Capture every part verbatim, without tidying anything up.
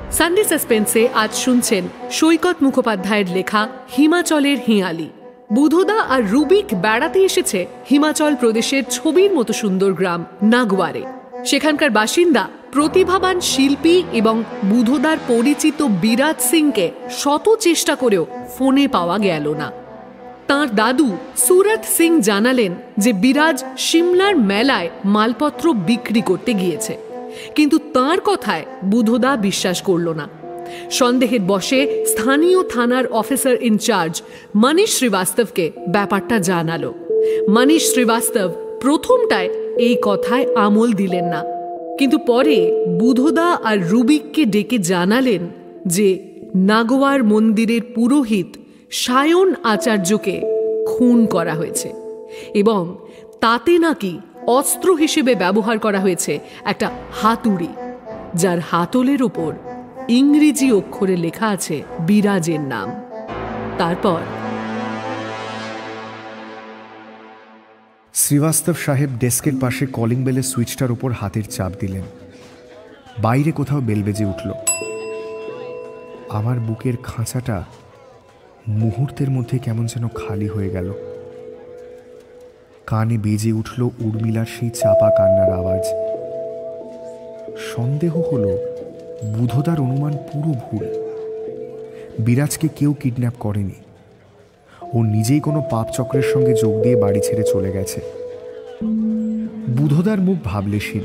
Sunday সাসপেন্সে আজ শুনছেন সৈকত মুখোপাধ্যায়ের লেখা হিমাচলের হিয়ালি। বুধদা আর রুবিক বেড়াতে এসেছে হিমাচল প্রদেশের ছবির মতো সুন্দর গ্রাম নাগওয়ারে। সেখানকার বাসিন্দা প্রতিভাবান শিল্পী এবং বুধদার পরিচিত বিরাজ সিংকে শত চেষ্টা করেও ফোনে পাওয়া গেল না। তাঁর দাদু সুরত সিং জানালেন যে বিরাজ সিমলার মেলায় মালপত্র বিক্রি করতে গিয়েছে, কিন্তু তাঁর কথায় বুধদা বিশ্বাস করল না। সন্দেহের বশে স্থানীয় থানার অফিসার ইনচার্জ মনীষ শ্রীবাস্তবকে ব্যাপারটা জানালো। মনীষ শ্রীবাস্তব প্রথমটায় এই কথায় আমল দিলেন না, কিন্তু পরে বুধদা আর রুবিককে ডেকে জানালেন যে নাগওয়ার মন্দিরের পুরোহিত সায়ন আচার্যকে খুন করা হয়েছে এবং তাতে নাকি অস্ত্র হিসেবে ব্যবহার করা হয়েছে একটা হাতুড়ি, যার হাতলের ওপর ইংরেজি অক্ষরে লেখা আছে বিরাজের নাম। তারপর শ্রীবাস্তব সাহেব ডেস্কের পাশে কলিং বেলের সুইচটার উপর হাতের চাপ দিলেন। বাইরে কোথাও বেল বেজে উঠল। আমার বুকের খাঁচাটা মুহূর্তের মধ্যে কেমন যেন খালি হয়ে গেল। কানে বেজে উঠল উর্মিলার সেই চাপা কান্নার আওয়াজ। সন্দেহ হলো বুধদার অনুমান পুরো ভুল। বিরাজকে কেউ কিডন্যাপ করেনি, ও নিজেই কোনো পাপ চক্রের সঙ্গে যোগ দিয়ে বাড়ি ছেড়ে চলে গেছে। বুধদার মুখ ভাবলেশীল।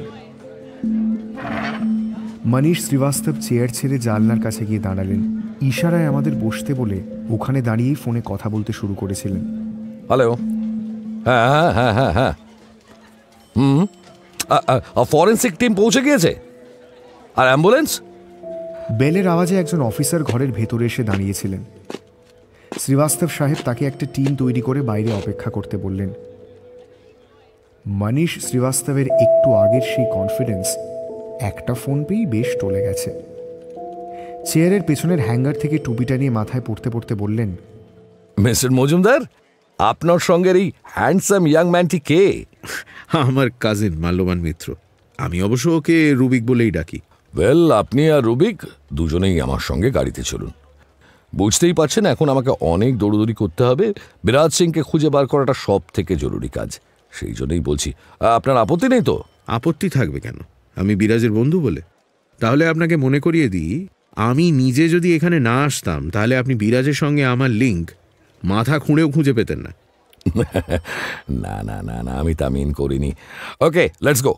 মনীষ শ্রীবাস্তব চেয়ার ছেড়ে জানলার কাছে গিয়ে দাঁড়ালেন। ইশারায় আমাদের বসতে বলে ওখানে দাঁড়িয়েই ফোনে কথা বলতে শুরু করেছিলেন। হ্যালো, হ্যাঁ হ্যাঁ হ্যাঁ হ্যাঁ হ্যাঁ হুম ফরেন্সিক টিম পৌঁছে গিয়েছে। আর অ্যাম্বুলেন্স? বেলের আওয়াজে একজন অফিসার ঘরের ভেতরে এসে দাঁড়িয়েছিলেন। শ্রীবাস্তব সাহেব তাকে একটা টিম তৈরি করে বাইরে অপেক্ষা করতে বললেন। মনীষ শ্রীবাস্তবের একটু আগের সেই কনফিডেন্স একটা ফোন পেয়েই বেশ টলে গেছে। চেয়ারের পেছনের হ্যাঙ্গার থেকে টুপিটা নিয়ে মাথায় পড়তে পড়তে বললেন, মিস্টার মজুমদার, আপনার সঙ্গে এই হ্যান্ডসাম ইয়াং ম্যানটি কে? আমার কাজিন মাল্যবান মিত্র। আমি অবশ্য ওকে রুবিক বলেই ডাকি। ওয়েল, আপনি আর রুবিক দুজনেই আমার সঙ্গে গাড়িতে চলুন। বুঝতেই পারছেন এখন আমাকে অনেক দৌড়দৌড়ি করতে হবে। বিরাজ সিংকে খুঁজে বার করাটা সব থেকে জরুরি কাজ। সেই জন্যই বলছি, আপনার আপত্তি নেই তো? আপত্তি থাকবে কেন? আমি বিরাজের বন্ধু বলে। তাহলে আপনাকে মনে করিয়ে দিই, আমি নিজে যদি এখানে না আসতাম তাহলে আপনি বিরাজের সঙ্গে আমার লিঙ্ক মাথা খুঁড়েও খুঁজে পেতেন না। না না না না, আমি তা মিন করিনি। ওকে, লেটস গো।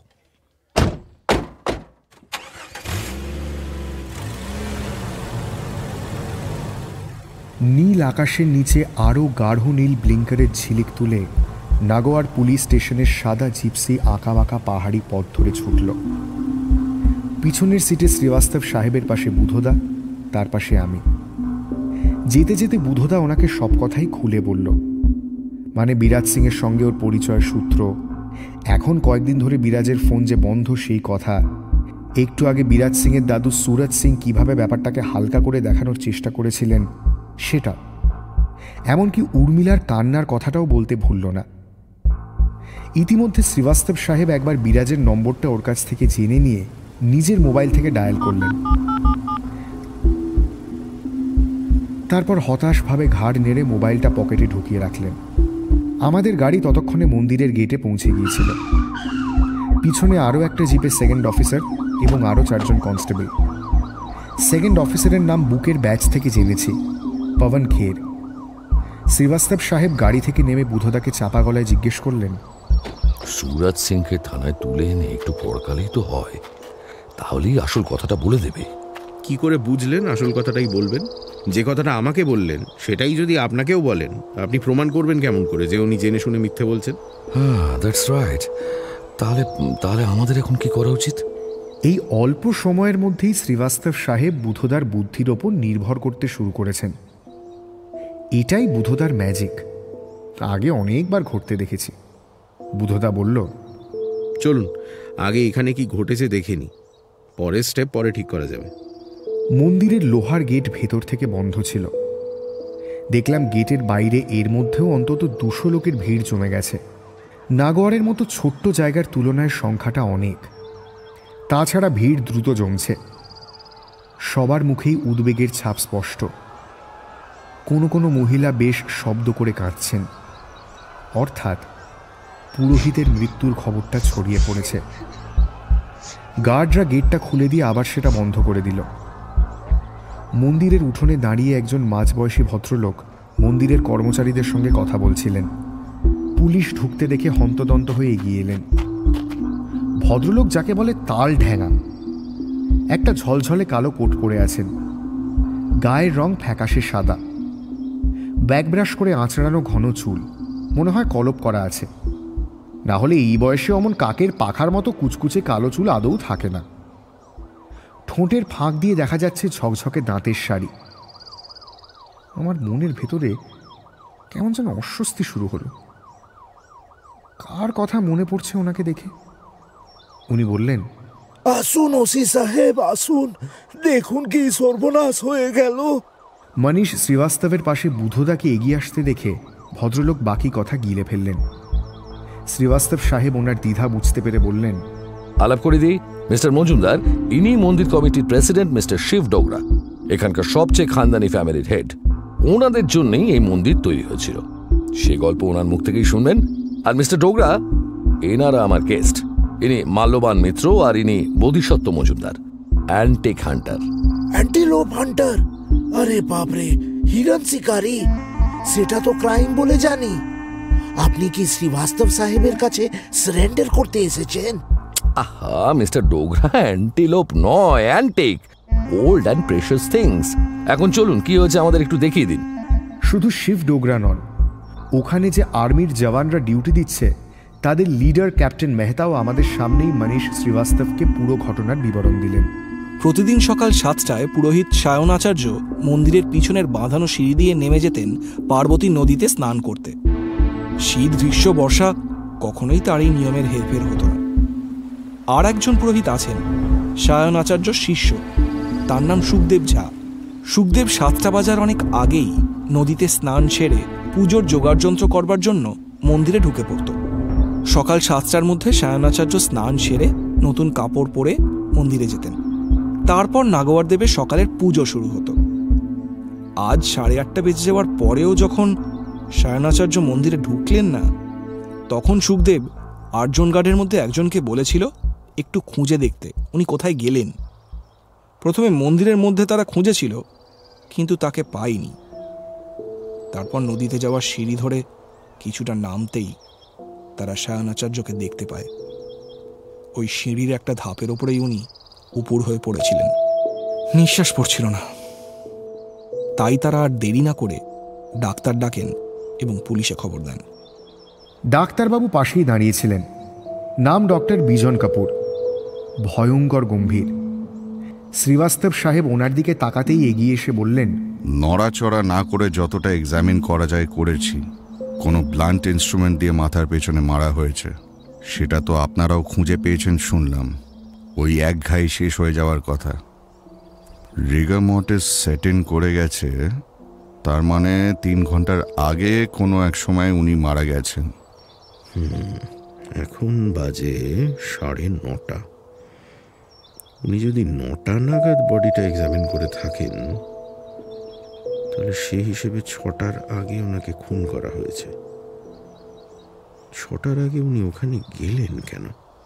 নীল আকাশের নিচে আরও গাঢ় নীল ব্লিঙ্কারের ঝিলিক তুলে নাগোয়ার পুলিশ স্টেশনের সাদা জিপসি আঁকাবাঁকা পাহাড়ি পথ ধরে ছুটল। পিছনের সিটে শ্রীবাস্তব সাহেবের পাশে বুধদা, তার পাশে আমি। যেতে যেতে বুধদা ওনাকে সব কথাই খুলে বলল, মানে বিরাজ সিংয়ের সঙ্গে ওর পরিচয়ের সূত্র, এখন কয়েকদিন ধরে বিরাজের ফোন যে বন্ধ সেই কথা, একটু আগে বিরাজ সিংয়ের দাদু সুরত সিং কিভাবে ব্যাপারটাকে হালকা করে দেখানোর চেষ্টা করেছিলেন সেটা, এমনকি উর্মিলার কান্নার কথাটাও বলতে ভুলল না। ইতিমধ্যে শ্রীবাস্তব সাহেব একবার বিরাজের নম্বরটা ওর কাছ থেকে জেনে নিয়ে নিজের মোবাইল থেকে ডায়াল করলেন। তারপর হতাশভাবে ঘাড় নেড়ে মোবাইলটা পকেটে ঢুকিয়ে রাখলেন। আমাদের গাড়ি ততক্ষণে মন্দিরের গেটে পৌঁছে গিয়েছিল। পিছনে আরও একটা জিপে সেকেন্ড অফিসার এবং আরও চারজন কনস্টেবল। সেকেন্ড অফিসারের নাম বুকের ব্যাচ থেকে জেনেছি, পবন খের। শ্রীবাস্তব সাহেব গাড়ি থেকে নেমে বুধদাকে চাপা গলায় জিজ্ঞেস করলেন, সুরত সিংকে থানায় তুলে এনে একটু পরকালেই তো হয়, তাহলেই আসল কথাটা বলে দেবে। কি করে বুঝলেন আসল কথাটাই বলবেন? যে কথাটা আমাকে বললেন সেটাই যদি আপনাকেও বলেন, আপনি প্রমাণ করবেন কেমন করে যে উনি জেনে শুনে মিথ্যে বলছেন? হ্যাঁ, দ্যাটস রাইট। তাহলে তাহলে আমাদের এখন কি করা উচিত? এই অল্প সময়ের মধ্যেই শ্রীবাস্তব সাহেব বুধদার বুদ্ধির ওপর নির্ভর করতে শুরু করেছেন। এটাই বুধদার ম্যাজিক। আগে অনেকবার ঘটতে দেখেছি। বুধদা বলল, চলুন আগে এখানে কি ঘটেছে দেখে নি, পরের স্টেপ পরে ঠিক করা যাবে। মন্দিরের লোহার গেট ভেতর থেকে বন্ধ ছিল। দেখলাম গেটের বাইরে এর মধ্যেও অন্তত দুশো লোকের ভিড় জমে গেছে। নাগওয়ারের মতো ছোট্ট জায়গার তুলনায় সংখ্যাটা অনেক। তাছাড়া ভিড় দ্রুত জমছে। সবার মুখেই উদ্বেগের ছাপ স্পষ্ট। কোনো কোনো মহিলা বেশ শব্দ করে কাঁদছেন, অর্থাৎ পুরোহিতের মৃত্যুর খবরটা ছড়িয়ে পড়েছে। গার্ডরা গেটটা খুলে দিয়ে আবার সেটা বন্ধ করে দিল। মন্দিরের উঠোনে দাঁড়িয়ে একজন মাঝবয়সী ভদ্রলোক মন্দিরের কর্মচারীদের সঙ্গে কথা বলছিলেন। পুলিশ ঢুকতে দেখে হন্তদন্ত হয়ে এগিয়ে এলেন। ভদ্রলোক যাকে বলে তাল ঢ্যাঙা, একটা ঝলঝলে কালো কোট পরে আছেন, গায়ের রং ফ্যাকাশে সাদা, ব্যাকব্রাশ করে আঁচড়ানো ঘন চুল, মনে হয় কলপ করা আছে, না হলে এই বয়সে অমন কাকের পাখার মতো কুচকুচে কালো চুল আদৌ থাকে না। ঠোঁটের ফাঁক দিয়ে দেখা যাচ্ছে ঝকঝকে দাঁতের শাড়ি। আমার মনের ভেতরে কেমন যেন অস্বস্তি শুরু হলো। কার কথা মনে পড়ছে ওনাকে দেখে? উনি বললেন, আসুন ওসি সাহেব, আসুন, দেখুন কি সর্বনাশ হয়ে গেল। মনীষ শ্রীবাস্তবের পাশে বুধদাকে এগিয়ে আসতে দেখে ভদ্রলোক বাকি কথা গিলে ফেললেন। শ্রীবাস্তব সাহেব ওনার দ্বিধা বুঝতে পেরে বললেন, আলাপ করে দিই, মিস্টার মজুমদার, ইনি মন্দির কমিটির প্রেসিডেন্ট মিস্টার শিব ডোগরা, এখানকার সবচেয়ে খানদানি ফ্যামিলির হেড। ওনাদের জন্যই এই মন্দির তৈরি হয়েছিল। সে গল্প ওনার মুখ থেকেই শুনবেন। আর মিস্টার ডোগরা, এনারা আমার গেস্ট। ইনি মাল্যবান মিত্র, আর ইনি Bodhisattva Majumdar, antique hunter. Antelope hunter? আরে বাপরে, হিরণ শিকারী! সেটা তো ক্রাইম বলে জানি। আপনি কি শ্রীবাস্তব সাহেবের কাছে সারেন্ডার করতে এসেছেন? আহা মিস্টার ডোগরা, অ্যান্টিলোপ নয়, antique, old and precious things. এখন চলুন, কি হয়েছে আমাদের একটু দেখিয়ে দিন। শুধু শিব ডোগরা নন, ওখানে যে আর্মির জওয়ানরা ডিউটি দিচ্ছে তাদের লিডার ক্যাপ্টেন মেহতাও আমাদের সামনেই মনীষ শ্রীবাস্তবকে পুরো ঘটনার বিবরণ দিলেন। প্রতিদিন সকাল সাতটায় পুরোহিত সায়ন আচার্য মন্দিরের পিছনের বাঁধানো সিঁড়ি দিয়ে নেমে যেতেন পার্বতী নদীতে স্নান করতে। শীত, গ্রীষ্ম, বর্ষা কখনোই তার এই নিয়মের হেরফের হতো না। আর একজন পুরোহিত আছেন, সায়ন আচার্য শিষ্য, তার নাম সুখদেব ঝা। সুখদেব সাতটা বাজার অনেক আগেই নদীতে স্নান সেরে পুজোর জোগাড়যন্ত্র করবার জন্য মন্দিরে ঢুকে পড়ত। সকাল সাতটার মধ্যে সায়নাচার্য স্নান সেরে নতুন কাপড় পরে মন্দিরে যেতেন। তারপর নাগোয়ার দেবের সকালের পুজো শুরু হতো। আজ সাড়ে আটটা বেজে যাওয়ার পরেও যখন সায়নাচার্য মন্দিরে ঢুকলেন না, তখন সুখদেব আটজন গার্ডের মধ্যে একজনকে বলেছিল একটু খুঁজে দেখতে উনি কোথায় গেলেন। প্রথমে মন্দিরের মধ্যে তারা খুঁজেছিল, কিন্তু তাকে পায়নি। তারপর নদীতে যাওয়ার সিঁড়ি ধরে কিছুটা নামতেই তারা সায়নাচার্যকে দেখতে পায়। ওই সিঁড়ির একটা ধাপের ওপরেই উনি উপর হয়ে পড়েছিলেন, নিঃশ্বাস পড়ছিল না। তাই তারা আর দেরি না করে ডাক্তার ডাকেন এবং পুলিশে খবর দেন। ডাক্তারবাবু পাশেই দাঁড়িয়েছিলেন, নাম ডক্টর বিজন কাপুর, ভয়ঙ্কর গম্ভীর। শ্রীবাস্তব সাহেব ওনার দিকে তাকাতেই এগিয়ে এসে বললেন, নড়াচড়া না করে যতটা এক্সামিন করা যায় করেছি। কোনো ব্লান্ট ইনস্ট্রুমেন্ট দিয়ে মাথার পেছনে মারা হয়েছে, সেটা তো আপনারাও খুঁজে পেয়েছেন শুনলাম। ওই এক ঘাই শেষ হয়ে যাওয়ার কথা। রিগার মর্টিস সেট ইন করে গেছে, তার মানে তিন ঘন্টার আগে কোনো এক সময় উনি মারা গেছেন। এখন বাজে সাড়ে নটা। উনি যদি নটা নাগাদ বডিটা এক্সামিন করে থাকেন, তাহলে সেই হিসেবে ছটার আগে ওনাকে খুন করা হয়েছে। ছটার আগে উনি ওখানে গেলেন কেন?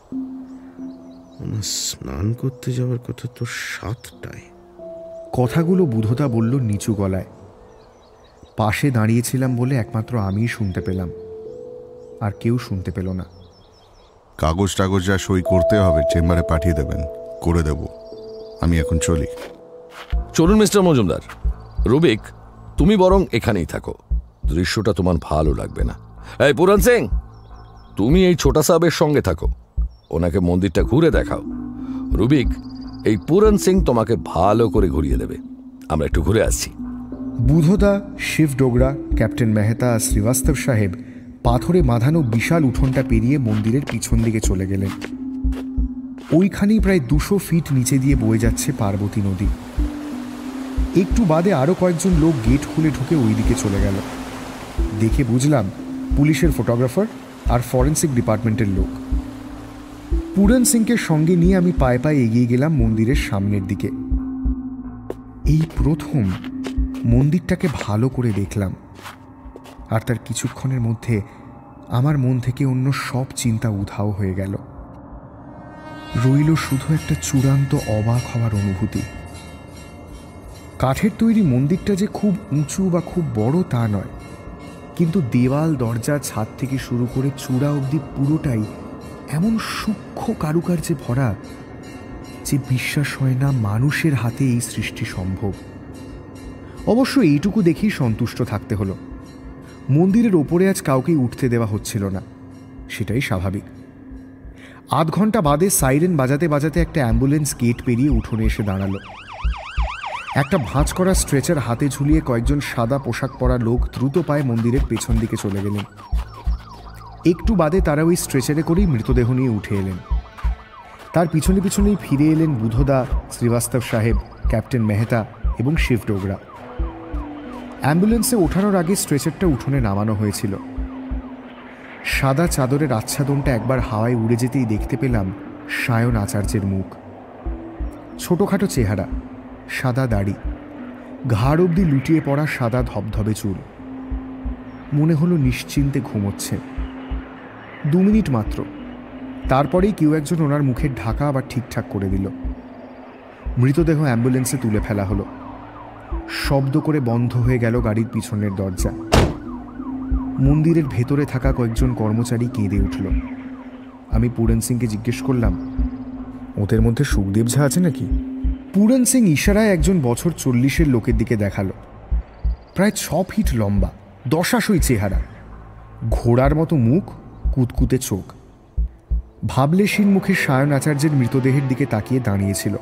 ওনার স্নান করতে যাওয়ার কথা তো সাতটায়। কথাগুলো বুধদা বলল নিচু গলায়। পাশে দাঁড়িয়েছিলাম বলে একমাত্র আমিই শুনতে পেলাম, আর কেউ শুনতে পেল না। কাগজ টাগজ যা সই করতে হবে চেম্বারে পাঠিয়ে দেবেন, করে দেব। আমি এখন চলি। চলুন মিস্টার মজুমদার। রুবিক, তুমি বরং এখানেই থাকো, দৃশ্যটা তোমার ভালো লাগবে না। এই পুরন সিং, তুমি এই ছোটা সাহেবের সঙ্গে থাকো, ওনাকে মন্দিরটা ঘুরে দেখাও। রুবিক, এই পুরন সিং তোমাকে ভালো করে ঘুরিয়ে দেবে। আমরা একটু ঘুরে আসছি। বুধদা, শিব ডোগরা, ক্যাপ্টেন মেহতা আর শ্রীবাস্তব সাহেব পাথরে বাঁধানো বিশাল উঠোনটা পেরিয়ে মন্দিরের পিছন দিকে চলে গেলেন। ওইখানেই প্রায় দুশো ফিট নিচে দিয়ে বয়ে যাচ্ছে পার্বতী নদী। একটু বাদে আরও কয়েকজন লোক গেট খুলে ঢুকে ওই দিকে চলে গেল। দেখে বুঝলাম পুলিশের ফটোগ্রাফার আর ফরেন্সিক ডিপার্টমেন্টের লোক। পুরন সিংকে সঙ্গে নিয়ে আমি পায়ে পায়ে এগিয়ে গেলাম মন্দিরের সামনের দিকে। এই প্রথম মন্দিরটাকে ভালো করে দেখলাম, আর তার কিছুক্ষণের মধ্যে আমার মন থেকে অন্য সব চিন্তা উধাও হয়ে গেল। রইল শুধু একটা চূড়ান্ত অবাক হওয়ার অনুভূতি। কাঠের তৈরি মন্দিরটা যে খুব উঁচু বা খুব বড় তা নয়, কিন্তু দেওয়াল, দরজা, ছাদ থেকে শুরু করে চূড়া অবধি পুরোটাই এমন সূক্ষ্ম কারুকার্যে ভরা যে বিশ্বাস হয় না মানুষের হাতে এই সৃষ্টি সম্ভব। অবশ্য এইটুকু দেখেই সন্তুষ্ট থাকতে হলো। মন্দিরের ওপরে আজ কাউকেই উঠতে দেওয়া হচ্ছিল না, সেটাই স্বাভাবিক। আধ ঘন্টা বাদে সাইরেন বাজাতে বাজাতে একটা অ্যাম্বুলেন্স গেট পেরিয়ে উঠোনে এসে দাঁড়ালো। একটা ভাঁজ করা স্ট্রেচার হাতে ঝুলিয়ে কয়েকজন সাদা পোশাক পরা লোক দ্রুত পায়ে মন্দিরের পেছন দিকে চলে গেলেন। একটু বাদে তারা ওই স্ট্রেচারে করেই মৃতদেহ নিয়ে উঠে এলেন। তার পিছনে পিছনেই ফিরে এলেন বুধদা, শ্রীবাস্তব সাহেব, ক্যাপ্টেন মেহতা এবং শিব ডোগরা। অ্যাম্বুলেন্সে ওঠানোর আগে স্ট্রেচারটা উঠোনে নামানো হয়েছিল। সাদা চাদরের আচ্ছাদনটা একবার হাওয়ায় উড়ে যেতেই দেখতে পেলাম সায়ন আচার্যের মুখ। ছোটোখাটো চেহারা, সাদা দাড়ি, ঘাড় অবধি লুটিয়ে পড়া সাদা ধবধবে চুল। মনে হলো নিশ্চিন্তে ঘুমোচ্ছে। দু মিনিট মাত্র, তারপরেই কেউ একজন ওনার মুখের ঢাকা আবার ঠিকঠাক করে দিল। মৃতদেহ অ্যাম্বুলেন্সে তুলে ফেলা হলো। শব্দ করে বন্ধ হয়ে গেল গাড়ির পিছনের দরজা। মন্দিরের ভেতরে থাকা কয়েকজন কর্মচারী কেঁদে উঠল। আমি পুরন সিংকে জিজ্ঞেস করলাম, ওদের মধ্যে সুখদেব ঝা আছে নাকি? পুরন সিং ইশারায় একজন বছর চল্লিশের লোকের দিকে দেখালো। প্রায় ছ ফিট লম্বা, দশাশই চেহারা, ঘোড়ার মতো মুখ, কুতকুতে চোখ। ভাবলেশীন মুখে সায়ন আচার্যের মৃতদেহের দিকে তাকিয়ে দাঁড়িয়েছিল।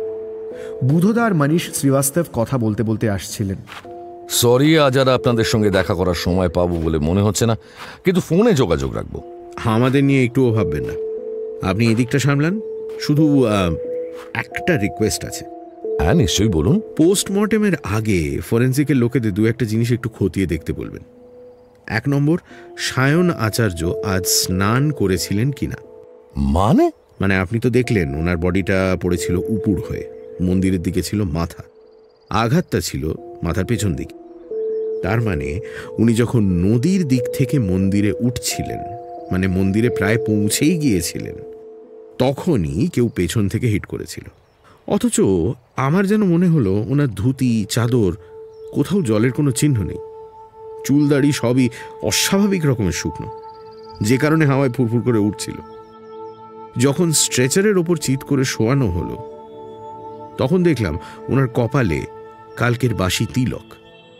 বুধদা আর মনীষ শ্রীবাস্তব কথা বলতে বলতে আসছিলেন। সরি, আজ আর আপনাদের সঙ্গে দেখা করার সময় পাবো বলে মনে হচ্ছে না, কিন্তু ফোনে যোগাযোগ রাখবো। আমাদের নিয়ে একটুও ভাববেন না, আপনি এদিকটা সামলান। শুধু একটা রিকোয়েস্ট আছে। হ্যাঁ, নিশ্চয়ই বলুন। পোস্টমর্টেমের আগে ফরেন্সিকের লোকেদের দু একটা জিনিস একটু খতিয়ে দেখতে বলবেন। এক নম্বর, সায়ন আচার্য আজ স্নান করেছিলেন কিনা। মানে মানে আপনি তো দেখলেন ওনার বডিটা পড়েছিল উপুড় হয়ে, মন্দিরের দিকে ছিল মাথা, আঘাতটা ছিল মাথার পেছন দিকে। তার মানে উনি যখন নদীর দিক থেকে মন্দিরে উঠছিলেন, মানে মন্দিরে প্রায় পৌঁছেই গিয়েছিলেন, তখনই কেউ পেছন থেকে হিট করেছিল। অথচ আমার যেন মনে হলো ওনার ধুতি, চাদর, কোথাও জলের কোনো চিহ্ন নেই। চুল দাড়ি সবই অস্বাভাবিক রকমের শুকনো, যে কারণে হাওয়ায় ফুরফুর করে উঠছিল। যখন স্ট্রেচারের ওপর চিৎ করে শোয়ানো হলো, তখন দেখলাম ওনার কপালে কালকের বাসি তিলক।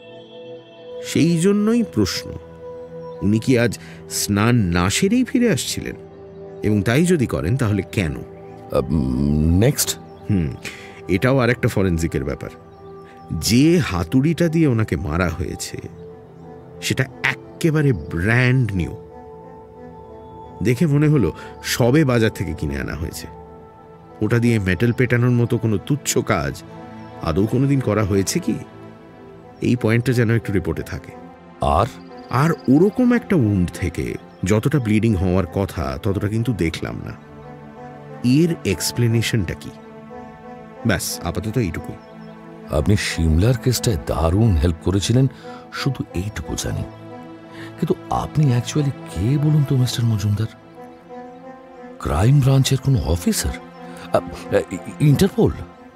সেই জন্যই প্রশ্ন, উনি কি আজ স্নান না সেরেই ফিরে আসছিলেন? এবং তাই যদি করেন তাহলে কেন? নেক্সট হুম এটাও আর একটা ফরেন্সিকের ব্যাপার। যে হাতুড়িটা দিয়ে ওনাকে মারা হয়েছে সেটা একেবারে ব্র্যান্ড নিউ। দেখে মনে হলো সবে বাজার থেকে কিনে আনা হয়েছে। ওটা দিয়ে মেটাল পেটানোর মতো কোনো তুচ্ছ কাজ আদৌ কোনোদিন করা হয়েছে কি? এই পয়েন্টটা যেন একটু রিপোর্টে থাকে। আর আর ওরকম একটা উন্ড থেকে যতটা ব্লিডিং হওয়ার কথা ততটা কিন্তু দেখলাম না। এর এক্সপ্লেনেশনটা কি? ব্যাস, আপাতত এইটুকুই। আপনি সিমলার কেসটায় দারুণ হেল্প করেছিলেন, শুধু এইটুকু জানি। কিন্তু আপনি অ্যাকচুয়ালি কে বলুন তো মিস্টার মজুমদার? ক্রাইম ব্রাঞ্চের কোনো অফিসার? ইন্টারপোল?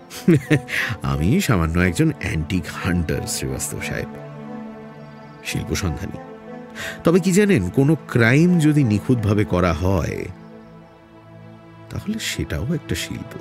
আমি সামান্য একজন অ্যান্টিক হান্টার শ্রীবাস্তব সাহেব, শিল্প সন্ধানী। তবে কি জানেন, কোনো ক্রাইম যদি নিখুঁতভাবে করা হয় তাহলে সেটাও একটা শিল্প।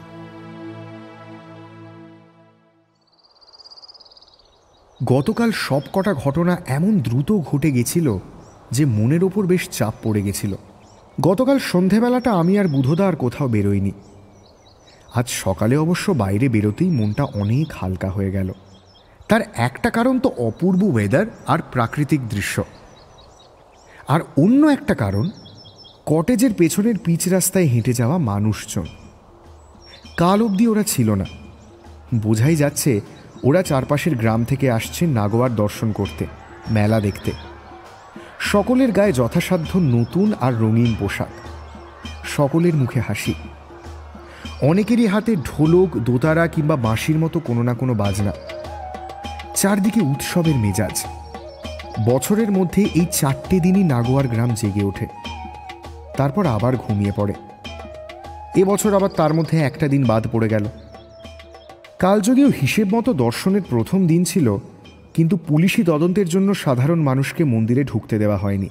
গতকাল সব কটা ঘটনা এমন দ্রুত ঘটে গেছিল যে মনের ওপর বেশ চাপ পড়ে গেছিল। গতকাল সন্ধেবেলাটা আমি আর বুধদা আর কোথাও বেরোইনি। আজ সকালে অবশ্য বাইরে বেরোতেই মনটা অনেক হালকা হয়ে গেল। তার একটা কারণ তো অপূর্ব ওয়েদার আর প্রাকৃতিক দৃশ্য, আর অন্য একটা কারণ কটেজের পেছনের পিচ রাস্তায় হেঁটে যাওয়া মানুষজন। কাল অবধি ওরা ছিল না। বোঝাই যাচ্ছে ওরা চারপাশের গ্রাম থেকে আসছে নাগোয়ার দর্শন করতে, মেলা দেখতে। সকলের গায়ে যথাসাধ্য নতুন আর রঙিন পোশাক, সকলের মুখে হাসি। অনেকেরই হাতে ঢোলক, দোতারা কিংবা বাঁশির মতো কোনো না কোনো বাজনা। চারদিকে উৎসবের মেজাজ। বছরের মধ্যে এই চারটে দিনই নাগোয়ার গ্রাম জেগে ওঠে, তারপর আবার ঘুমিয়ে পড়ে। এবছর আবার তার মধ্যে একটা দিন বাদ পড়ে গেল। কালযোগেও হিসেব মতো দর্শনের প্রথম দিন ছিল, কিন্তু পুলিশি তদন্তের জন্য সাধারণ মানুষকে মন্দিরে ঢুকতে দেওয়া হয়নি।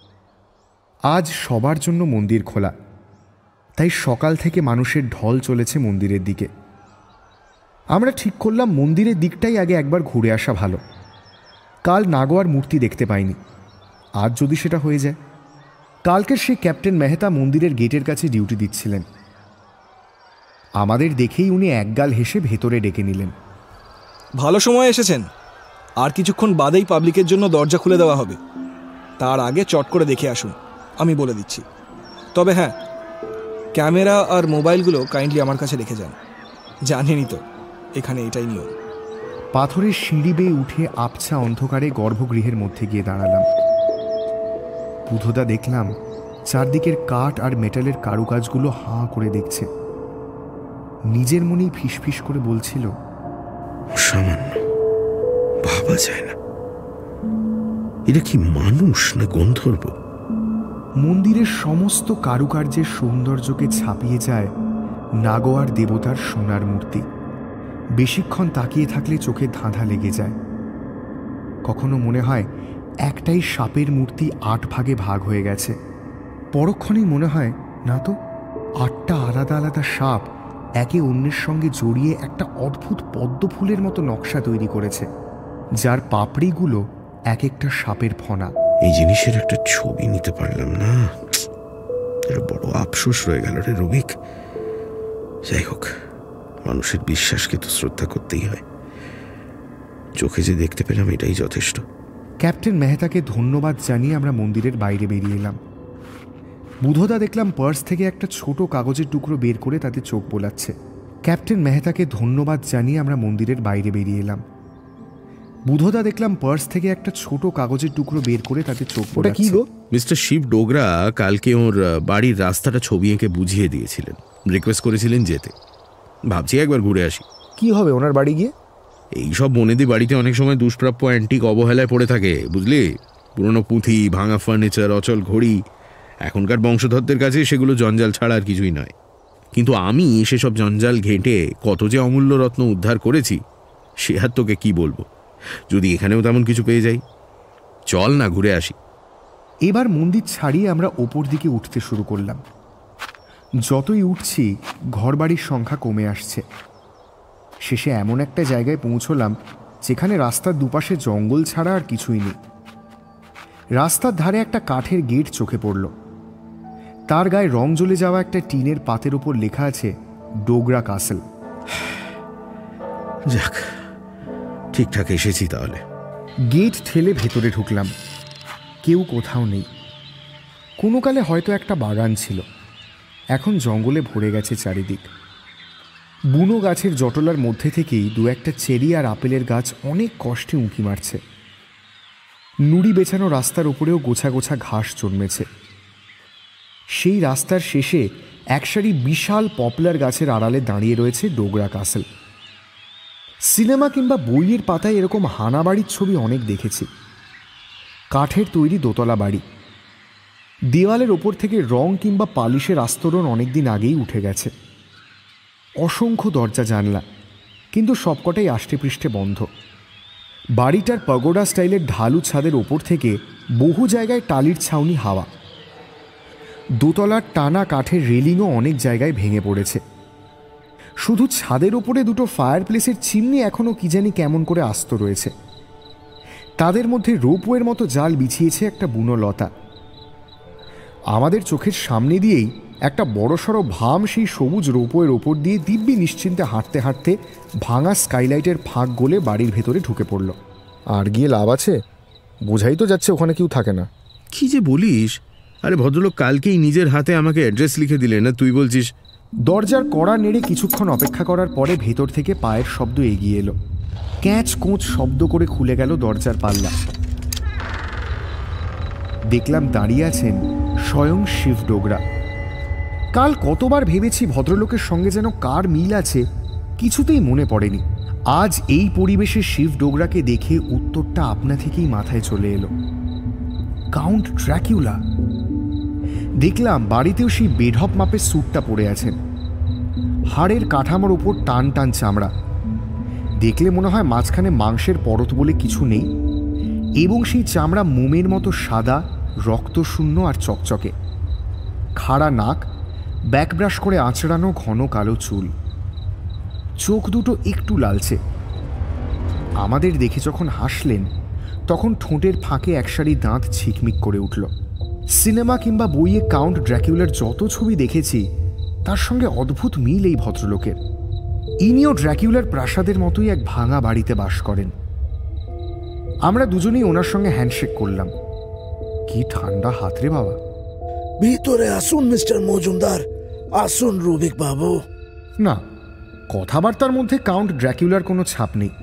আজ সবার জন্য মন্দির খোলা, তাই সকাল থেকে মানুষের ঢল চলেছে মন্দিরের দিকে। আমরা ঠিক করলাম মন্দিরের দিকটাই আগে একবার ঘুরে আসা ভালো। কাল নাগোয়ার মূর্তি দেখতে পাইনি, আজ যদি সেটা হয়ে যায়। কালকের সেই ক্যাপ্টেন মেহতা মন্দিরের গেটের কাছে ডিউটি দিচ্ছিলেন। আমাদের দেখেই উনি একগাল হেসে ভেতরে ডেকে নিলেন। ভালো সময় এসেছেন, আর কিছুক্ষণ বাদেই পাবলিকের জন্য দরজা খুলে দেওয়া হবে। তার আগে চট করে দেখে আসুন, আমি বলে দিচ্ছি। তবে হ্যাঁ, ক্যামেরা আর মোবাইলগুলো কাইন্ডলি আমার কাছে রেখে যান। জানেনই তো এখানে এটাই নিয়ম। পাথরের সিঁড়ি বেয়ে উঠে আবছা অন্ধকারে গর্ভগৃহের মধ্যে গিয়ে দাঁড়ালাম। বুধদা দেখলাম চারদিকের কাঠ আর মেটালের কারুকাজগুলো হাঁ করে দেখছে। নিজের মনেই ফিসফিস করে বলছিল, সামান্য ভাবা যায় না, এটা কি মানুষ না গন্ধর্ব? মন্দিরের সমস্ত কারুকার্যের সৌন্দর্যকে ছাপিয়ে যায় নাগোয়ার দেবতার সোনার মূর্তি। বেশিক্ষণ তাকিয়ে থাকলে চোখে ধাঁধা লেগে যায়। কখনো মনে হয় একটাই সাপের মূর্তি আট ভাগে ভাগ হয়ে গেছে। পরক্ষণেই মনে হয় না তো, আটটা আলাদা আলাদা সাপ একে অন্যের সঙ্গে জড়িয়ে একটা অদ্ভুত পদ্ম ফুলের মতো নকশা তৈরি করেছে, যার পাপড়িগুলো এক একটা সাপের ফনা। এই জিনিসের একটা ছবি নিতে পারলাম না, এটা বড় আফসোস রয়ে গেল রে রবিক। যাই হোক, মানুষের বিশ্বাসকে তো শ্রদ্ধা করতেই হয়। চোখে যে দেখতে পেলাম এটাই যথেষ্ট। ক্যাপ্টেন মেহতাকে ধন্যবাদ জানিয়ে আমরা মন্দিরের বাইরে বেরিয়ে এলাম। বুধদা দেখলাম পার্স থেকে একটা ছোট কাগজের টুকরো বের করে তাতে চোখ বোলাচ্ছে। ক্যাপ্টেন মেহতাকে ধন্যবাদ জানিয়ে আমরা মন্দিরের বাইরে বেরিয়ে এলাম। বুধদা দেখলাম পার্স থেকে একটা ছোট কাগজের টুকরো বের করে তাতে চোখ বোলাচ্ছে। কি গো? মিস্টার শিব ডোগরা কালকে ওর বাড়ির রাস্তাটা ছবি এঁকে বুঝিয়ে দিয়েছিলেন, রিকোয়েস্ট করেছিলেন যেতে। ভাবছি একবার ঘুরে আসি। কি হবে ওনার বাড়ি গিয়ে? এইসব বনেদি বাড়িতে অনেক সময় দুষ্প্রাপ্য অ্যান্টিক অবহেলায় পড়ে থাকে, বুঝলি? পুরনো পুঁথি, ভাঙা ফার্নিচার, অচল ঘড়ি। এখনকার বংশধরদের কাছে সেগুলো জঞ্জাল ছাড়া আর কিছুই নয়। কিন্তু আমি সেসব জঞ্জাল ঘেঁটে কত যে অমূল্য রত্ন উদ্ধার করেছি, সে আর তোকে কি বলবো। যদি এখানেও তেমন কিছু পেয়ে যাই, চল না ঘুরে আসি। এবার মন্দির ছাড়িয়ে আমরা ওপর দিকে উঠতে শুরু করলাম। যতই উঠছি ঘরবাড়ির সংখ্যা কমে আসছে। শেষে এমন একটা জায়গায় পৌঁছলাম যেখানে রাস্তার দুপাশে জঙ্গল ছাড়া আর কিছুই নেই। রাস্তার ধারে একটা কাঠের গেট চোখে পড়ল। তার গায়ে রং জ্বলে যাওয়া একটা টিনের পাতের ওপর লেখা আছে ডোগরা কাসেল। যাক, ঠিকঠাক এসেছি তাহলে। গেট ঠেলে ভেতরে ঢুকলাম। কেউ কোথাও নেই। কোনো কালে হয়তো একটা বাগান ছিল, এখন জঙ্গলে ভরে গেছে চারিদিক। বুনো গাছের জটলার মধ্যে থেকেই দু একটা চেরি আর আপেলের গাছ অনেক কষ্টে উঁকি মারছে। নুড়ি বেছানো রাস্তার উপরেও গোছা গোছা ঘাস জন্মেছে। সেই রাস্তার শেষে একসারি বিশাল পপলার গাছের আড়ালে দাঁড়িয়ে রয়েছে ডোগরা কাসেল। সিনেমা কিংবা বইয়ের পাতায় এরকম হানা বাড়ির ছবি অনেক দেখেছি। কাঠের তৈরি দোতলা বাড়ি। দেওয়ালের ওপর থেকে রং কিংবা পালিশের আস্তরণ অনেকদিন আগেই উঠে গেছে। অসংখ্য দরজা জানলা, কিন্তু সবকটাই আষ্টেপৃষ্ঠে বন্ধ। বাড়িটার পাগোডা স্টাইলের ঢালু ছাদের ওপর থেকে বহু জায়গায় টালির ছাউনি হাওয়া। দোতলার টানা কাঠের রেলিংও অনেক জায়গায় ভেঙে পড়েছে। শুধু ছাদের ওপরে দুটো ফায়ার প্লেসের চিমনি এখনও কি জানি কেমন করে আস্ত রয়েছে। তাদের মধ্যে রোপওয়ের মতো জাল বিছিয়েছে একটা বুনো লতা। আমাদের চোখের সামনে দিয়েই একটা বড়সড় ভাম সেই সবুজ রোপওয়ের ওপর দিয়ে দিব্যি নিশ্চিন্তে হাঁটতে হাঁটতে ভাঙা স্কাইলাইটের ফাঁক গলে বাড়ির ভেতরে ঢুকে পড়ল। আর গিয়ে লাভ আছে? বোঝাই তো যাচ্ছে ওখানে কেউ থাকে না। কি যে বলিস! আরে ভদ্রলোক কালকেই নিজের হাতে আমাকে অ্যাড্রেস লিখে দিলেন, না তুই বলছিস? দরজার কড়া নেড়ে কিছুক্ষণ অপেক্ষা করার পরে ভেতর থেকে পায়ের শব্দ এগিয়ে এলো। ক্যাঁচ কোঁচ শব্দ করে খুলে গেল দরজার পাল্লা। দেখলাম দাঁড়িয়ে আছেন স্বয়ং শিব ডোগরা। কাল কতবার ভেবেছি ভদ্রলোকের সঙ্গে যেন কার মিল আছে, কিছুতেই মনে পড়েনি। আজ এই পরিবেশে শিব ডোগরাকে দেখে উত্তরটা আপনা থেকেই মাথায় চলে এলো। Count Dracula. দেখলাম বাড়িতেও সেই বেঢপ মাপের স্যুটটা পরে আছেন, হাড়ের কাঠামোর ওপর টান টান চামড়া। দেখলে মনে হয় মাঝখানে মাংসের পরত বলে কিছু নেই, এবং সেই চামড়া মোমের মতো সাদা, রক্তশূন্য আর চকচকে। খাড়া নাক, ব্যাকব্রাশ করে আঁচড়ানো ঘন কালো চুল, চোখ দুটো একটু লালচে। আমাদের দেখে যখন হাসলেন তখন ঠোঁটের ফাঁকে একসারি দাঁত ঝিকমিক করে উঠল। সিনেমা কিংবা বইয়ে কাউন্ট ড্র্যাকুলার যত ছবি দেখেছি তার সঙ্গে অদ্ভুত মিল এই ভদ্রলোকের। ইনিও ড্র্যাকুলার প্রাসাদের মতোই এক ভাঙা বাড়িতে বাস করেন। আমরা দুজনেই ওনার সঙ্গে হ্যান্ডশেক করলাম। কি ঠান্ডা হাত রে বাবা। ভিতরে আসুন মিস্টার মজুমদার, আসুন রুবিক বাবু। না, কথাবার্তার মধ্যে কাউন্ট ড্র্যাকুলার কোনো ছাপ নেই।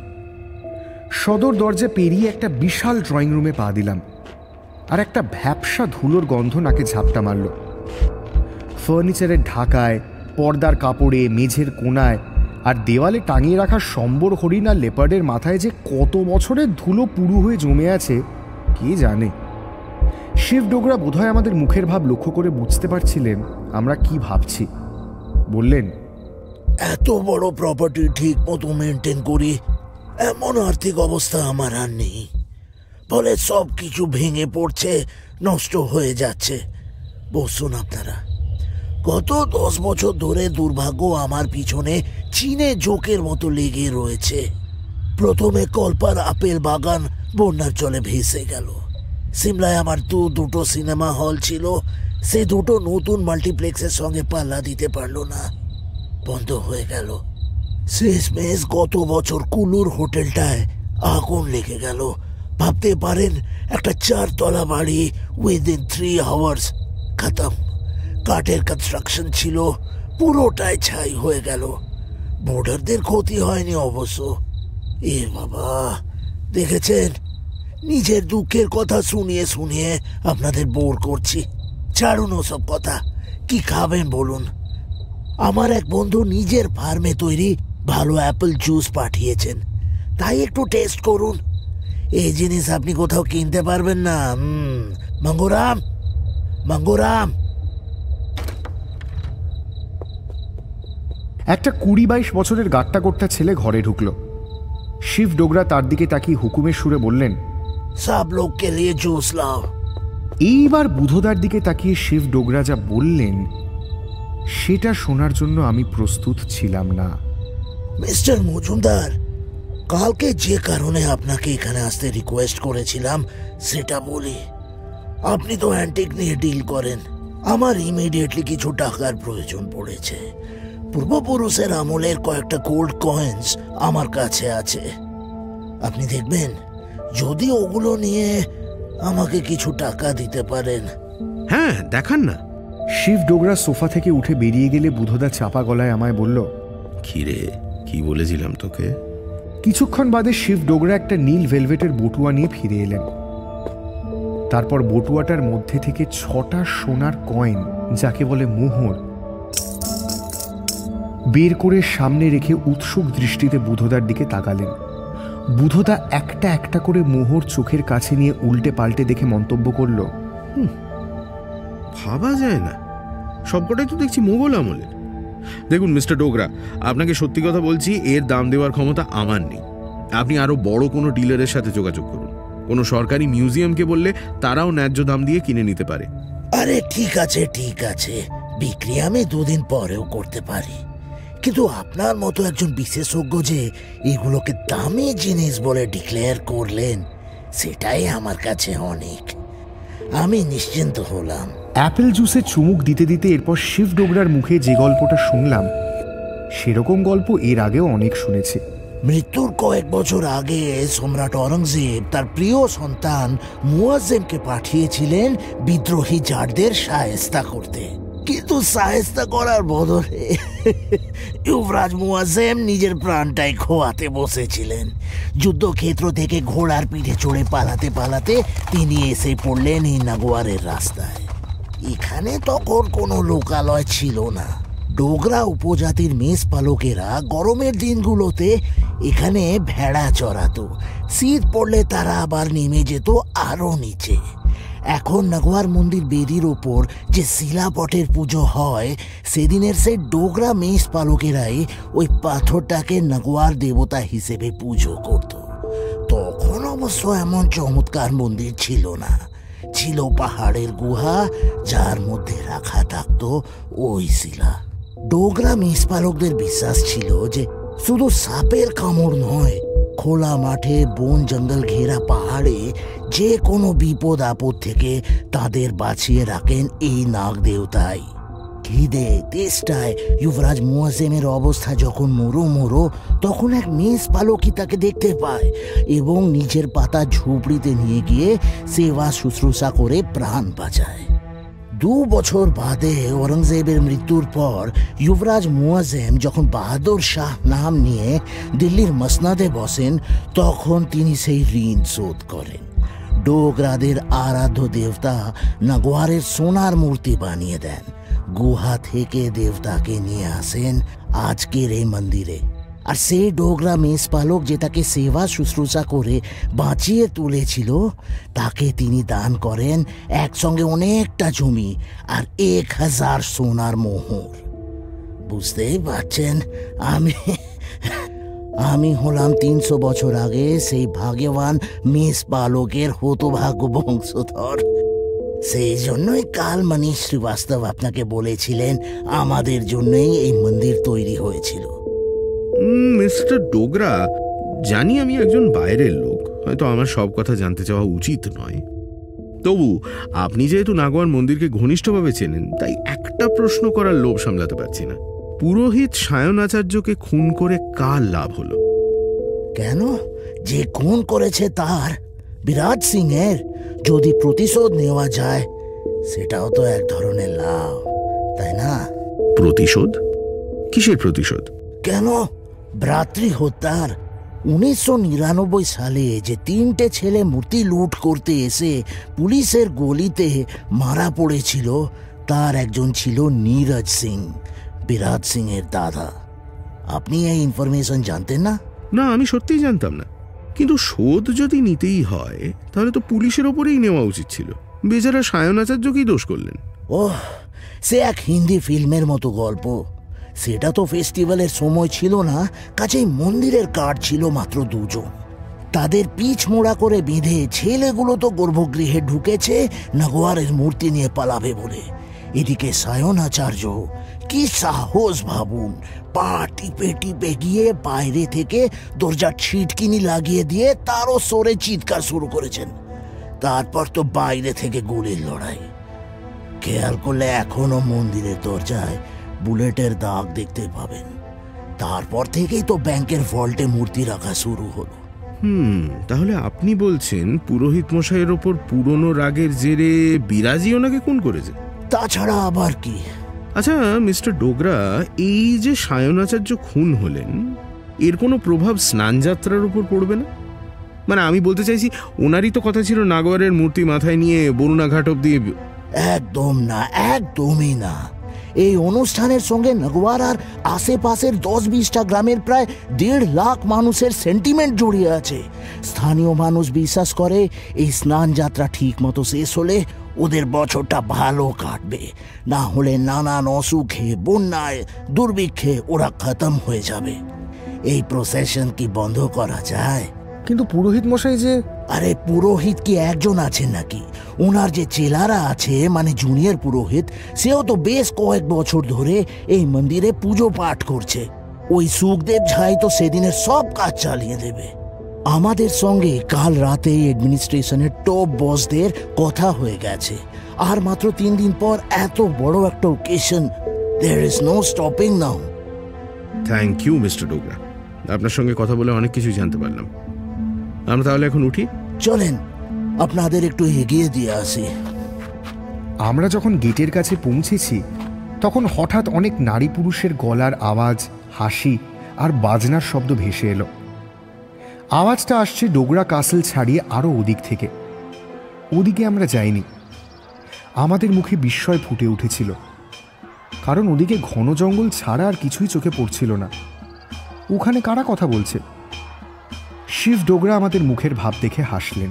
সদর দরজা পেরিয়ে একটা বিশাল ড্রয়িং রুমে পা দিলাম, আর একটা ভ্যাপসা ধুলোর গন্ধ নাকে ঝাপটা মারল। ফার্নিচারের ঢাকায়, পর্দার কাপড়ে, মেঝের কোণায় আর দেওয়ালে টাঙিয়ে রাখা সম্বর হরিণ আর লেপার্ডের মাথায় যে কত বছরের ধুলো পুরু হয়ে জমে আছে কে জানে। শিব ডোগরা বোধহয় আমাদের মুখের ভাব লক্ষ্য করে বুঝতে পারছিলেন আমরা কি ভাবছি। বললেন, এত বড় প্রপার্টি ঠিক মতো মেনটেন করি এমন আর্থিক অবস্থা আমার আর নেই, ফলে সব কিছু ভেঙে পড়ছে, নষ্ট হয়ে যাচ্ছে। বসুন আপনারা। গত দশ বছর ধরে দুর্ভাগ্য আমার পিছনে চীনে জোকের মতো লেগে রয়েছে। প্রথমে কল্পার আপেল বাগান বন্যার জলে ভেসে গেল। সিমলায় আমার দু দুটো সিনেমা হল ছিল, সে দুটো নতুন মাল্টিপ্লেক্সের সঙ্গে পাল্লা দিতে পারলো না, বন্ধ হয়ে গেল। শেষমেশ গত বছর কুলুর হোটেলটায় আগুন লেগে গেল। ভাবতে পারেন একটা চারতলা বাড়ি উইদিন থ্রি আওয়ার্স খতম। কাঠের কনস্ট্রাকশন ছিল, পুরোটাই ছাই হয়ে গেল। বোর্ডারদের ক্ষতি হয়নি অবশ্য। এ বাবা, দেখেছেন, নিজের দুঃখের কথা শুনিয়ে শুনিয়ে আপনাদের বোর করছি। ছাড়ুন ওসব কথা, কি খাবেন বলুন? আমার এক বন্ধু নিজের ফার্মে তৈরি ভালো অ্যাপেল জুস পাঠিয়েছেন, তাই একটু টেস্ট করুন। এই জিনিস আপনি কোথাও কিনতে পারবেন না। হুম, মঙ্গরাম, মঙ্গরাম। একটা কুড়ি বাইশ বছরের গাট্টা গোট্টা ছেলে ঘরে ঢুকলো। শিব ডোগরা তার দিকে তাকিয়ে হুকুমের সুরে বললেন, সব লোককে নিয়ে জুস লাও। এইবার বুধোদার দিকে তাকিয়ে শিব ডোগরা যা বললেন সেটা শোনার জন্য আমি প্রস্তুত ছিলাম না। মিস্টার মজুমদার, কালকে যে কারণে আপনাকে এখানে আসতে রিকোয়েস্ট করেছিলাম সেটা বলি। আপনি তো অ্যান্টিক নিয়ে ডিল করেন। আমার ইমিডিয়েটলি কিছু টাকার প্রয়োজন পড়েছে। পূর্বপুরুষের আমলের কয়েকটা গোল্ড কয়েন্স আমার কাছে আছে। আপনি দেখবেন যদি ওগুলো নিয়ে আমাকে কিছু টাকা দিতে পারেন। হ্যাঁ, দেখান না। শিব ডোগরা সোফা থেকে উঠে বেরিয়ে গেলে বুধোদা চাপা গলায় আমায় বলল, খিরে, কি বলেছিলাম তোকে? কিছুক্ষণ বাদে শিব ডোগরা একটা নীল ভেলভেটের বটুয়া নিয়ে ফিরে এলেন। তারপর বটুয়াটার মধ্যে থেকে ছটা সোনার কয়েন, যাকে বলে মোহর, বের করে সামনে রেখে উৎসুক দৃষ্টিতে বুধোদার দিকে তাকালেন। বুধোদা একটা একটা করে মোহর চোখের কাছে নিয়ে উল্টে পাল্টে দেখে মন্তব্য করল, হুম, ভাবা যায় না, সবকটাই তো দেখছি মোগল আমলের। দেখুন মিস্টার ডোগরা, আপনাকে সত্যি কথা বলছি, এর দাম দেওয়ার ক্ষমতা আমার নেই। আপনি আরো বড় কোনো ডিলারের সাথে যোগাযোগ করুন। কোনো সরকারি মিউজিয়ামকে বললে তারাও ন্যায্য দাম দিয়ে কিনে নিতে পারে। আরে ঠিক আছে ঠিক আছে, বিক্রি আমি দুদিন পরেও করতে পারি, কিন্তু আপনার মতো একজন বিশেষজ্ঞ যে এগুলোকে দামি জিনিস বলে ডিক্লেয়ার করলেন, সেটাই আমার কাছে অনেক। আমি নিশ্চিন্ত হলাম। অ্যাপেল জুসে চুমুক দিতে দিতে এরপর শিব ডোগরার মুখে যে গল্পটা শুনলাম সেরকম গল্প এর আগেও অনেক শুনেছি। মৃত্যুর কয়েক বছর আগে সম্রাট অরঙ্গজেব তার প্রিয় সন্তান মুয়াজ্জেমকে পাঠিয়েছিলেন বিদ্রোহী জারদের শায়েস্তা করতে, কিন্তু শায়েস্তা করার বদলে যুবরাজ মুয়াজ্জেম নিজের প্রাণটাই খোয়াতে বসেছিলেন। যুদ্ধক্ষেত্র থেকে ঘোড়ার পিঠে চড়ে পালাতে পালাতে তিনি এসে পড়লেন এই নাগোয়ারের রাস্তায়। এখানে তখন কোনো লোকালয় ছিল না। ডোগরা উপজাতির মেষ পালকেরা গরমের দিনগুলোতে এখানে ভেড়া চড়াতো, শীত পড়লে তারা আবার নেমে যেত আরো নিচে। এখন নাগোয়ার মন্দির বেদির ওপর যে শিলাপটের পুজো হয়, সেদিনের সেই ডোগরা মেষ পালকেরাই ওই পাথরটাকে নাগোয়ার দেবতা হিসেবে পুজো করত। তখন অবশ্য এমন চমৎকার মন্দির ছিল না, ছিল পাহাড়ের গুহা যার মধ্যে রাখা থাকতো ওই শিলা। ডোগরা মেষ পালকদের বিশ্বাস ছিল যে শুধু সাপের কামড় নয়, খোলা মাঠে বন জঙ্গল ঘেরা পাহাড়ে যে কোনো বিপদ আপদ থেকে তাদের বাঁচিয়ে রাখেন এই নাগ দেবতাই। খিদে তেষ্টায় যুবরাজ মুয়াজ্জেমের অবস্থা যখন মরো মরো, তখন এক মেষ পালকই তাকে দেখতে পায় এবং নিজের পাতা ঝুপড়িতে নিয়ে গিয়ে সেবা শুশ্রূষা করে প্রাণ বাঁচায়। দু বছর বাদে ঔরঙ্গজেবের মৃত্যুর পর যুবরাজ মুয়াজ্জেম যখন বাহাদুর শাহ নাম নিয়ে দিল্লির মসনদে বসেন, তখন তিনি সেই ঋণ শোধ করেন। ডোগরাদের আরাধ্য দেবতা নাগোয়ারের সোনার মূর্তি বানিয়ে দেন, গুহা থেকে দেবতাকে নিয়ে আসেন আজকের এই মন্দিরে। আর সেই ডোগরা মেষ পালক যে তাকে সেবা শুশ্রূষা করে বাঁচিয়ে তুলেছিল, তাকে তিনি দান করেন একসঙ্গে অনেকটা জমি আর এক হাজার সোনার মোহর। বুঝতেই পারছেন, আমি আমি হলাম তিনশো বছর আগে সেই ভাগ্যবান মেষ পালকের হতভাগ্য বংশধর। সেই জন্যই কাল মনীষ শ্রীবাস্তব আপনাকে বলেছিলেন আমাদের জন্যই এই মন্দির তৈরি হয়েছিল। মিস্টার ডোগরা, জানি আমি একজন বাইরের লোক, হয়তো আমার সব কথা জানতে চাওয়া উচিত নয়, তবু আপনি যেহেতু নাগোয়ার মন্দিরকে ঘনিষ্ঠভাবে চেনেন, তাই একটা প্রশ্ন করার লোভ সামলাতে পারছি না। পুরোহিত সায়ন আচার্যকে খুন করে কার লাভ হলো? কেন? যে খুন করেছে তার, বিরাট সিং এর, যদি প্রতিশোধ নেওয়া যায় সেটাও তো এক ধরনের লাভ, তাই না? প্রতিশোধ? কিসের প্রতিশোধ? কেন, ভ্রাতৃ হত্যার। উনিশশো নিরানব্বই সালে যে তিনটে ছেলে মূর্তি লুট করতে এসে পুলিশের গলিতে মারা পড়েছিল, তার একজন ছিল নীরজ সিং, বিরাট সিং এর দাদা। আপনি এই ইনফরমেশন জানতেন না? না, আমি সত্যিই জানতাম না। কিন্তু শোধ যদি নিতেই হয় তাহলে তো পুলিশের ওপরেই নেওয়া উচিত ছিল। বেচারা সায়ন আচার্যকেই দোষ করলেন। ওহ, সে এক হিন্দি ফিল্মের মতো গল্প। সেটা তো ফেস্টিভ্যালের সময় ছিল না, কাছেই মন্দিরের কার্ড ছিল মাত্র দুজন। তাদের পিছ মোড়া করে বেঁধে ছেলেগুলো তো গর্ভগৃহে ঢুকেছে নাগোয়ারের মূর্তি নিয়ে পালাবে বলে। এদিকে সায়ন আচার্য, কি সাহস ভাবুন, পা টিপে টিপে গিয়ে বাইরে থেকে দরজার ছিটকিনি লাগিয়ে দিয়ে তারও সরে চিৎকার শুরু করেছেন। তারপর তো বাইরে থেকে গুলির লড়াই। খেয়াল করলে এখনো মন্দিরের দরজায় বুলেটের দাগ দেখতে পাবেন। তারপর থেকেই তো ব্যাংকের ভল্টে মূর্তি রাখা শুরু হলো। হুম তাহলে আপনি বলছেন পুরোহিত মশাইয়ের ওপর পুরনো রাগের জেরে বিরাজি ওনাকে খুন করেছে? তাছাড়া আবার কি? আচ্ছা মিস্টার ডোগরা, এই যে সায়নাচার্য খুন হলেন, এর কোনো প্রভাব স্নানযাত্রার উপর পড়বে না? মানে আমি বলতে চাইছি, ওনারই তো কথা ছিল নাগোয়ারের মূর্তি মাথায় নিয়ে বরুণা ঘাট অব্দি। একদম না, একদমই না। এই অনুষ্ঠানের সঙ্গে নাগোয়ার আর আশেপাশের দশ বিশটা গ্রামের প্রায় দেড় লাখ মানুষের সেন্টিমেন্ট জড়িয়ে আছে। স্থানীয় মানুষ বিশ্বাস করে এই স্নান যাত্রা ঠিক মতো শেষ হলে ওদের বছরটা ভালো কাটবে, না হলে নানান অসুখে, বন্যায়, দুর্ভিক্ষে ওরা খতম হয়ে যাবে। এই প্রসেশন কি বন্ধ করা যায়? কিন্তু পুরোহিত মশাই যে... আরে পুরোহিত কি একজন আছেন নাকি? ওনার যে চেলারা আছে, মানে জুনিয়র পুরোহিত, সেও তো বেশ কয়েক বছর ধরে এই মন্দিরে পুজো পাঠ করছে। ওই সুখদেব ঝাই তো সেদিনের সব কাজ চালিয়ে দেবে। আমাদের সঙ্গে কাল রাতে অ্যাডমিনিস্ট্রেশনের টপ বসদের কথা হয়ে গেছে। আর মাত্র তিন দিন পর এত বড় একটা occasion, there is no stopping now. Thank you mister Dogra, আপনার সঙ্গে কথা বলে অনেক কিছু জানতে পারলাম। আমরা তাহলে এখন উঠি। চলেন আপনাদের একটু এগিয়ে দিয়ে আসি। আমরা যখন গেটের কাছে পৌঁছেছি তখন হঠাৎ অনেক নারী পুরুষের গলার আওয়াজ, হাসি আর বাজনার শব্দ ভেসে এলো। আওয়াজটা আসছে ডোগরা কাসল ছাড়িয়ে আরও ওদিক থেকে। ওদিকে আমরা যাইনি। আমাদের মুখে বিস্ময় ফুটে উঠেছিল, কারণ ওদিকে ঘন জঙ্গল ছাড়া আর কিছুই চোখে পড়ছিল না। ওখানে কারা কথা বলছে? শিব ডোগরা আমাদের মুখের ভাব দেখে হাসলেন।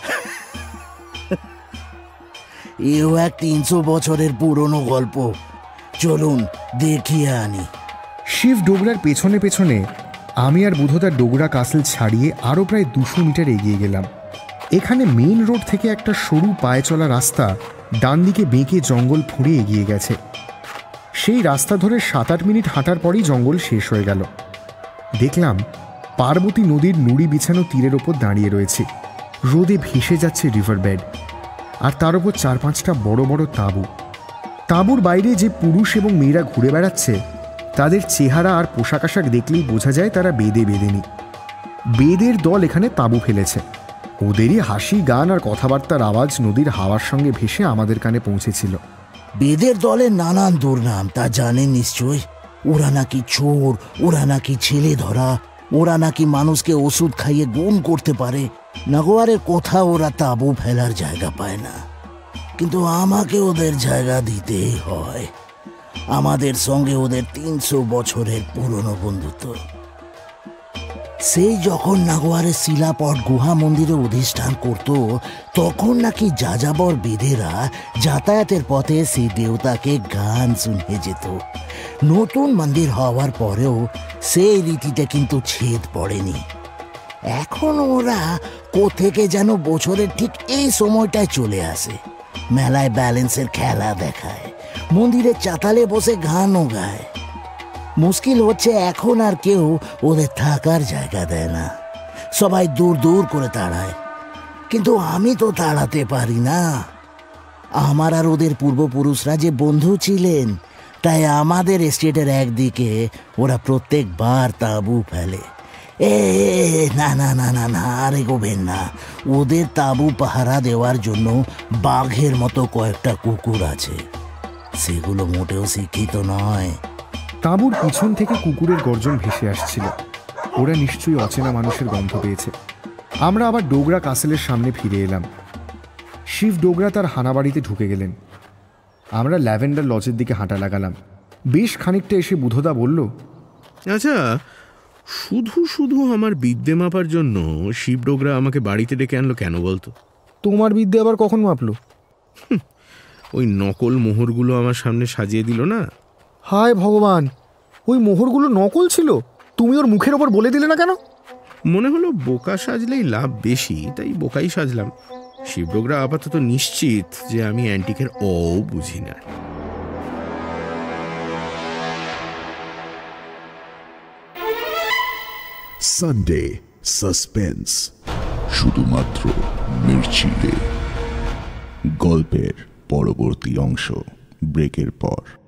এও এক তিনশো বছরের পুরনো গল্প, চলুন দেখিয়ে আনি। শিব ডোগরার পেছনে পেছনে আমি আর বুধদার ডোগরা কাসল ছাড়িয়ে আরও প্রায় দুশো মিটার এগিয়ে গেলাম। এখানে মেইন রোড থেকে একটা সরু পায়ে চলা রাস্তা ডান দিকে বেঁকে জঙ্গল ফুঁড়ে এগিয়ে গেছে। সেই রাস্তা ধরে সাত আট মিনিট হাঁটার পরই জঙ্গল শেষ হয়ে গেল। দেখলাম পার্বতী নদীর নুড়ি বিছানো তীরের ওপর দাঁড়িয়ে রয়েছে। রোদে ভেসে যাচ্ছে রিভার বেড, আর তার ওপর চার পাঁচটা বড় বড় তাঁবু। তাঁবুর বাইরে যে পুরুষ এবং মেয়েরা ঘুরে বেড়াচ্ছে, তাদের চেহারা আর পোশাক আশাক দেখলেই বোঝা যায় তারা বেদে বেদেনি। বেদের দল এখানে তাঁবু ফেলেছে। ওদেরই হাসি, গান আর কথাবার্তার আওয়াজ নদীর হাওয়ার সঙ্গে ভেসে আমাদের কানে পৌঁছেছিল। বেদের দলের নানান দুর্নাম তা জানেন নিশ্চয়। ওরা নাকি চোর, ওরা নাকি ছেলে ধরা, ওরা নাকি মানুষকে ওষুধ খাইয়ে গুণ করতে পারে। নাগোয়ারের কথা ওরা তাঁবু ফেলার জায়গা পায় না, কিন্তু আমাকে ওদের জায়গা দিতেই হয়। আমাদের সঙ্গে ওদের তিনশো বছরের পুরনো বন্ধুত্ব। সেই যখন নাগোয়ারের শিলাপট গুহা মন্দিরে অধিষ্ঠান করত, তখন নাকি যাযাবর বেদেরা যাতায়াতের পথে সেই দেবতাকে গান শুনিয়ে যেত। নতুন মন্দির হওয়ার পরেও সেই রীতিতে কিন্তু ছেদ পড়েনি। এখন ওরা কোথেকে যেন বছরের ঠিক এই সময়টায় চলে আসে, মেলায় ব্যালেন্সের খেলা দেখায়, মন্দিরের চাতালে বসে গানও গায়। মুশকিল হচ্ছে এখন আর কেউ ওদের থাকার জায়গা দেয় না, সবাই দূর দূর করে তাড়ায়। কিন্তু আমি তো তাড়াতে পারি না। আমার আর ওদের পূর্বপুরুষরা যে বন্ধু ছিলেন, তাই আমাদের এস্টেটের একদিকে ওরা প্রত্যেকবার তাঁবু ফেলে। এ না না না না না আর এগোবেন না। ওদের তাঁবু পাহারা দেওয়ার জন্য বাঘের মতো কয়েকটা কুকুর আছে, সেগুলো মোটেও শিক্ষিত নয়। তাঁবুর পিছন থেকে কুকুরের গর্জন ভেসে আসছিল। ওরা নিশ্চয়ই অচেনা মানুষের গন্ধ পেয়েছে। আমরা আবার ডোগরা কাসেলের সামনে ফিরে এলাম। শিব ডোগরা তার হানাবাড়িতে ঢুকে গেলেন। আমরা ল্যাভেন্ডার লজের দিকে হাঁটা লাগালাম। বেশ খানিকটা এসে বুধদা বলল, আচ্ছা, শুধু শুধু আমার বিদ্যে মাপার জন্য শিব ডোগরা আমাকে বাড়িতে ডেকে আনলো কেন বলতো? তোমার বিদ্যে আবার কখন মাপলো? ওই নকল মোহরগুলো আমার সামনে সাজিয়ে দিল না। হায় ভগবান, ওই মোহরগুলো নকল ছিল? তুমি ওর মুখের ওপর বলে দিলে না কেন? মনে হলো বোকা সাজলেই লাভ বেশি, তাই বোকাই সাজলাম। শিব ডোগরা আপাতত নিশ্চিত যে আমি অ্যান্টিকের অ বুঝি না। সানডে সাসপেন্স, শুধুমাত্র মির্চিতে। গল্পের পরবর্তী অংশ ব্রেকের পর।